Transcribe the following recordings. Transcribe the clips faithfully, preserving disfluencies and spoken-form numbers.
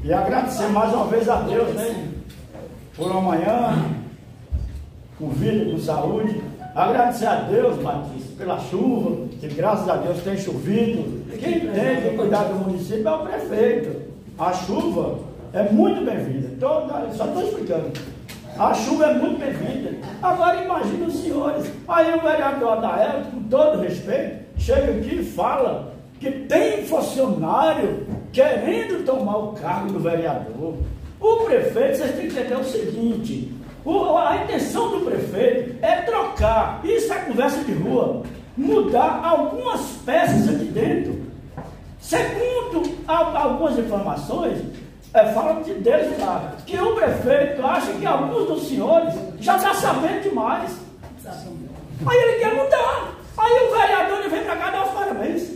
E agradecer mais uma vez a Deus, né? Por uma manhã, com vida, com saúde. Agradecer a Deus, Batista, pela chuva, que graças a Deus tem chovido. Quem tem que cuidar do município é o prefeito. A chuva é muito bem-vinda. Só estou explicando. A chuva é muito bem-vinda. Agora imagine os senhores. Aí o vereador Adael, com todo respeito, chega aqui e fala que tem funcionário querendo tomar o cargo do vereador. O prefeito, vocês têm que entender o seguinte: o, a intenção do prefeito é trocar, isso é conversa de rua, mudar algumas peças aqui dentro. Segundo algumas informações, é, falam de Deus lá, que o prefeito acha que alguns dos senhores já estão sabendo demais. Aí ele quer mudar. Aí o vereador ele vem para cá dar os parabéns.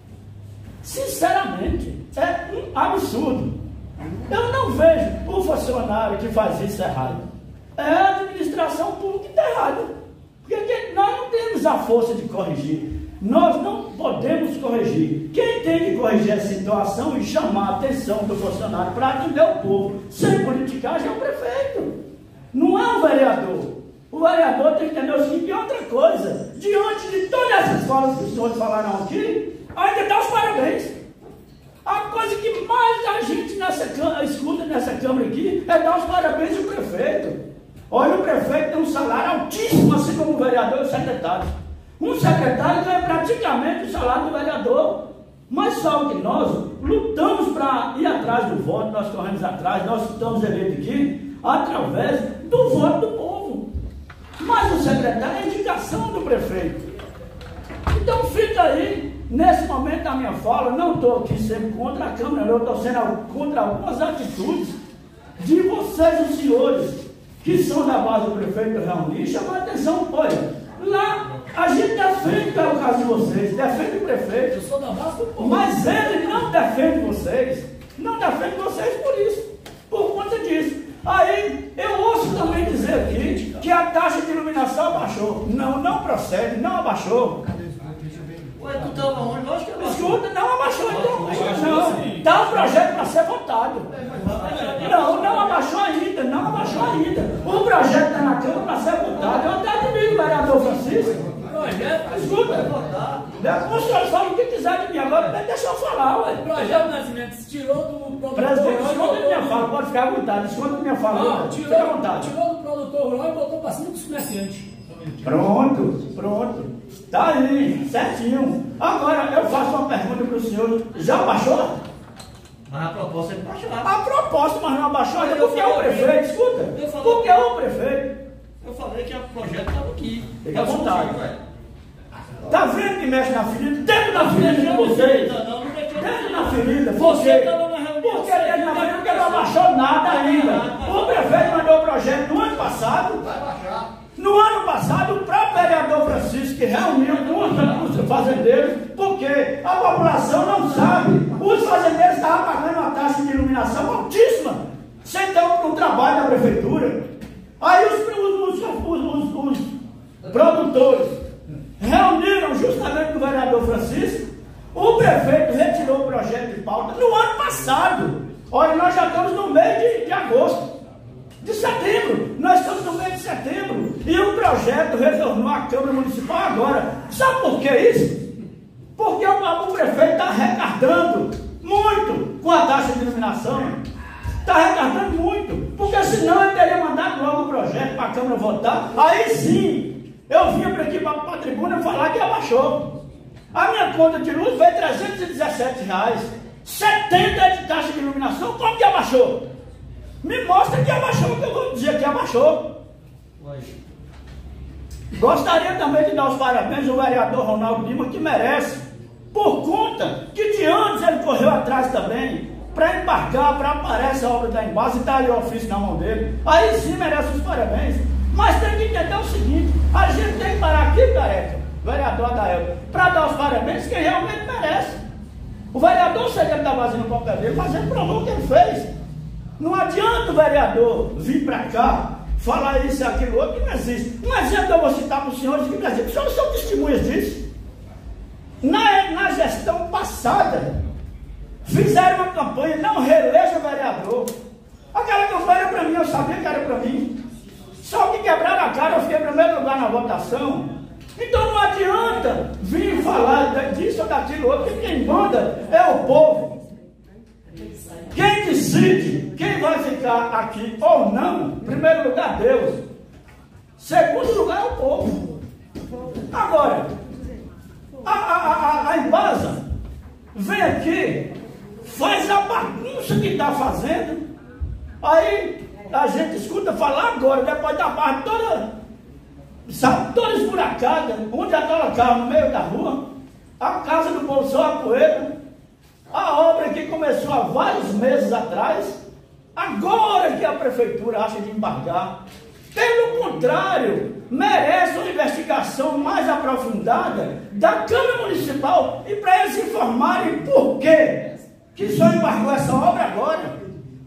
Sinceramente, é um absurdo. Eu não vejo o funcionário que faz isso errado. É a administração pública que está errada. Porque nós não temos a força de corrigir. Nós não podemos corrigir. Quem tem que corrigir essa situação e chamar a atenção do funcionário para atender o povo, sem politicagem, é o prefeito. Não é o vereador. O vereador tem que entender o seguinte, e outra coisa, diante de todas essas falas que os senhores falaram aqui, ainda dá os parabéns. A coisa que mais a gente nessa, escuta nessa Câmara aqui é dar os parabéns ao prefeito. Olha, o prefeito tem um salário altíssimo, assim como o vereador e o secretário. Um secretário ganha praticamente o salário do vereador. Mas só que nós lutamos para ir atrás do voto, nós corremos atrás, nós estamos eleitos aqui através do voto do povo. Mas o secretário é indicação do prefeito. Então fica aí, nesse momento da minha fala, não estou aqui sempre contra a Câmara, eu estou sendo contra algumas atitudes de vocês, os senhores, que são da base do prefeito reunir, chamar a atenção, olha, lá a gente defende pelo caso de vocês, defende o prefeito, eu sou da base do povo, mas ele não defende vocês, não defende vocês por isso, por conta disso. Aí eu ouço também dizer aqui que a taxa de iluminação abaixou. Não, não procede, não abaixou. Ué, tu estava onde? Lógico que abaixou. Escuta, não abaixou, então. Não, está o projeto para ser votado. Não, não abaixou ainda, não abaixou ainda. O projeto está na Câmara para ser votado. Eu até comigo, vereador Francisco. Escuta, os senhores falam o que quiser de mim agora, deixa eu falar, ué. O projeto Nascimento tirou do produtor Presidente, rural. esconda minha fala, pode ficar à vontade, esconda minha fala, Não, fica tirou, à vontade. tirou do produtor rural e botou para cima dos comerciantes. Pronto, pronto. Tá aí, certinho. Agora eu faço uma pergunta para o senhor. Já baixou? Mas a proposta é baixar. A proposta, mas não abaixou ainda. Porque é o prefeito, escuta. Porque é o prefeito. Eu falei que o projeto estava aqui. Fica à vontade. Tá vendo que mexe na ferida? Dentro da ferida de vocês. Dentro da ferida. Você Porque, estava na reunião. porque dentro da ferida, porque não abaixou nada ainda. O prefeito mandou o projeto no ano passado. Vai baixar. No ano passado, o próprio vereador Francisco, que reuniu com os fazendeiros, porque a população não sabe, os fazendeiros estavam pagando uma taxa de iluminação altíssima, sem ter um, um trabalho da prefeitura. Aí os, os, os, os, os produtores reuniram justamente com o vereador Francisco, o prefeito retirou o projeto de pauta no ano passado. Olha, nós já estamos no mês de, de agosto. De setembro, nós estamos no mês de setembro e o projeto retornou à Câmara Municipal agora. Sabe por que isso? Porque o, o prefeito está arrecadando muito com a taxa de iluminação. Está arrecadando muito, porque senão ele teria mandado logo o projeto para a Câmara votar. Aí sim, eu vinha para aqui para a tribuna falar que abaixou. A minha conta de luz veio trezentos e dezessete reais, setenta de taxa de iluminação, como que abaixou? Me mostra que abaixou, que eu vou dizer que abaixou. Gostaria também de dar os parabéns ao vereador Ronaldo Lima, que merece, por conta que de antes ele correu atrás também, para embarcar, para aparecer a obra da Embasa e está ali o ofício na mão dele. Aí sim merece os parabéns. Mas tem que entender o seguinte, a gente tem que parar aqui, careca, vereador Adael, para dar os parabéns quem realmente merece. O vereador sei que ele está fazendo o papel dele, mas ele provou o que ele fez. Não adianta o vereador vir para cá, falar isso e aquilo outro, que não existe. Não adianta eu vou citar para os senhores que não existe. Os senhores são testemunhas disso. Na, na gestão passada, fizeram uma campanha, não reeleja o vereador. mim, eu sabia que era para mim. Só que quebraram a cara, eu fiquei em primeiro lugar na votação. Então não adianta vir falar disso ou daquilo outro, porque quem manda é o povo. Quem decide quem vai ficar aqui ou não, em primeiro lugar Deus. Segundo lugar é o povo. Agora, a, a, a, a Embasa vem aqui, faz a bagunça que está fazendo, aí a gente escuta falar agora, depois da barra toda, sabe, toda esburacada, onde já estava carro no meio da rua, a casa do povo só a poeira, a obra que começou há vários meses atrás, agora que a prefeitura acha de embargar. Pelo contrário, merece uma investigação mais aprofundada da Câmara Municipal e para eles informarem por quê que só embargou essa obra agora.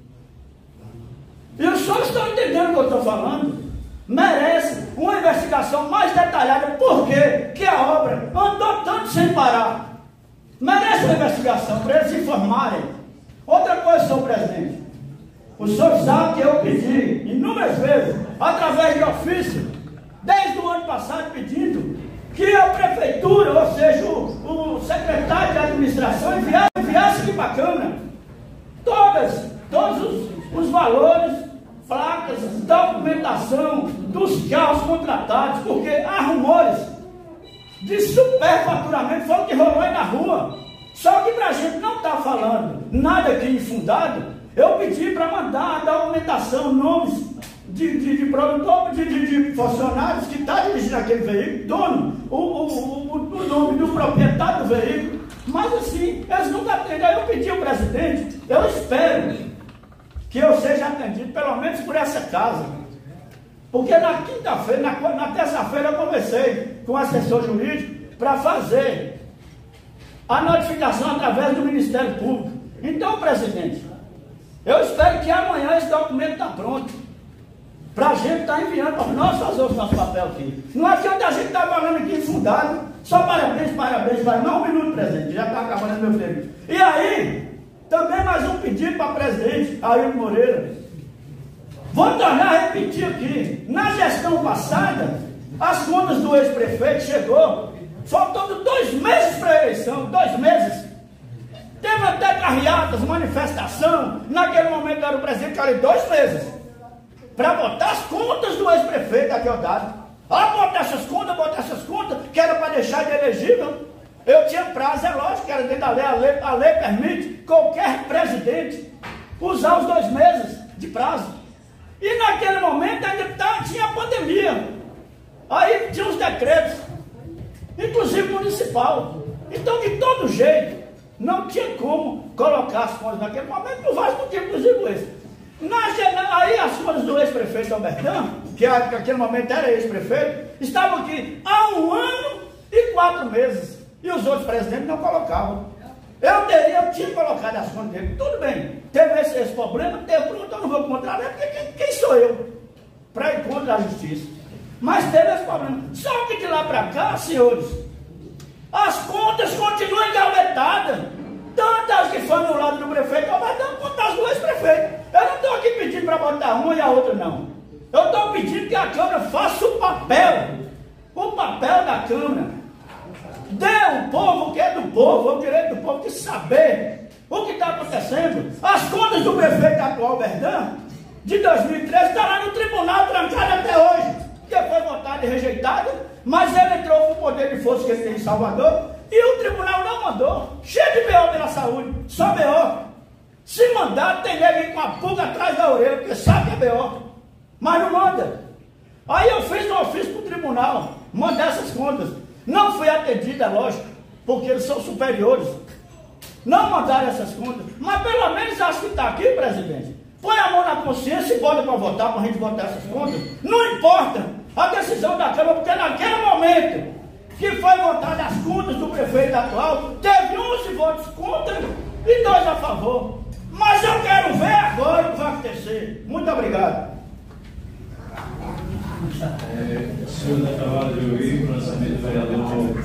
E os senhores estão entendendo o que eu estou falando? Merece uma investigação mais detalhada por quê que a obra andou tanto sem parar. Merece uma investigação para eles informarem. Outra coisa, senhor presidente, o senhor sabe que eu pedi inúmeras vezes, através de ofício, desde o ano passado, pedindo que a prefeitura, ou seja, o, o secretário de administração, enviasse, enviasse aqui para a Câmara todas, todos os, os valores, placas, documentação dos carros contratados, porque há rumores de superfaturamento, foi o que rolou aí na rua. Só que para a gente não estar tá falando nada aqui infundado, eu pedi para mandar a documentação, nomes de, de, de produtor, de, de, de funcionários que estão tá dirigindo aquele veículo, dono, o, o, o, o nome do proprietário do veículo. Mas assim, eles nunca atendem. Aí eu pedi ao presidente, eu espero que eu seja atendido, pelo menos por essa casa. Porque na quinta-feira, na, na terça-feira, eu conversei com o assessor jurídico para fazer a notificação através do Ministério Público. Então, presidente, eu espero que amanhã esse documento está pronto, para a gente estar tá enviando, para nós fazer o nosso papel aqui. Não adianta a gente estar tá falando aqui infundado, só parabéns, parabéns, parabéns. Não, um minuto, presidente, já está acabando meu tempo. E aí, também mais um pedido para o presidente, Ailton Moreira. Vou tornar a repetir aqui, na gestão passada, as contas do ex-prefeito chegou, faltando dois meses para a eleição, dois meses. Teve até carreatas, manifestação, naquele momento era o presidente, olha, dois meses, para botar as contas do ex-prefeito aqui ao dado. Ah, botar essas contas, botar essas contas, que era para deixar de elegível. Eu tinha prazo, é lógico que era dentro da lei, a lei, a lei permite qualquer presidente usar os dois meses de prazo. E naquele momento ainda tá, tinha a pandemia. Aí tinha os decretos, inclusive municipal. Então, de todo jeito, não tinha como colocar as contas naquele momento, por vários motivos, inclusive esse. Na, aí as contas do ex-prefeito Albertão, que naquele momento era ex-prefeito, estavam aqui há um ano e quatro meses. E os outros presidentes não colocavam. Eu teria, eu tinha colocado as contas dele. Tudo bem, teve esse, esse problema, teve pronto, eu não vou contra ele, porque quem, quem sou eu para ir contra a justiça? Mas teve esse problema. Só que de lá para cá, senhores, as contas continuam engavetadas. Tanto as que foram no lado do prefeito Albertão, quanto as do ex-prefeito. Eu não estou aqui pedindo para botar uma e a outra, não. Eu estou pedindo que a Câmara faça o papel, o papel da Câmara. Dê ao povo o que é do povo, o direito do povo de saber o que está acontecendo. As contas do prefeito atual Albertão, de dois mil e treze, está lá no tribunal, trancado até hoje, que foi votado e rejeitado, mas ele entrou com o poder de força que ele tem em Salvador, e o tribunal não mandou. Cheio de B O pela saúde, só B O. Se mandar, tem alguém com a pulga atrás da orelha, porque sabe que é B O, mas não manda. Aí eu fiz um ofício para o tribunal, mandar essas contas. Não fui atendida, lógico, porque eles são superiores. Não mandaram essas contas, mas pelo menos acho que está aqui, presidente. Põe a mão na consciência e bota para votar, para a gente votar essas contas. Não importa a decisão da Câmara, porque naquele momento que foi votada as contas do prefeito atual, teve onze votos contra e dois a favor. Mas eu quero ver agora o que vai acontecer. Muito obrigado. É, o senhor acabou de ouvir o lançamento do vereador